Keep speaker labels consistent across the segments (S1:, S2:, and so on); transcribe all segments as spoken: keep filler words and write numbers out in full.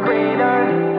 S1: greener.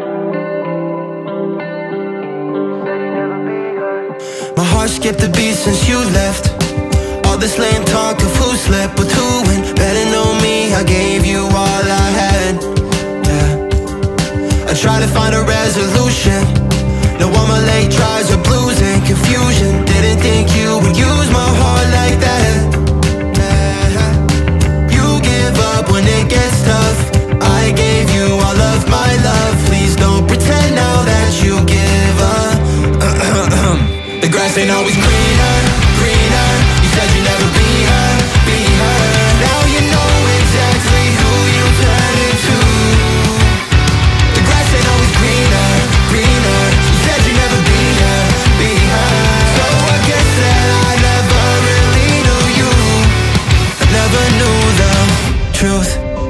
S2: My heart skipped a beat since you left. All this lame talk of who slept with who and better know me, I gave you all I had. Yeah, I tried to find a resolution. Now all my late tries are blues and confusion. Didn't think you would use my heart like that. Yeah. You give up when it gets tough. I gave you all of my love. Please don't pretend now that you give up. The grass ain't always greener, greener. You said you'd never be her, be her. Now you know exactly who you turn into. The grass ain't always greener, greener. You said you'd never be her, be her. So I guess that I never really knew you. I never knew the truth.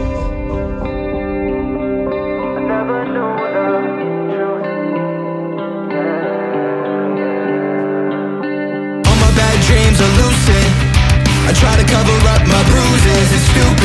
S1: I never knew the truth.
S2: All my bad dreams are lucid. I try to cover up my bruises. It's stupid.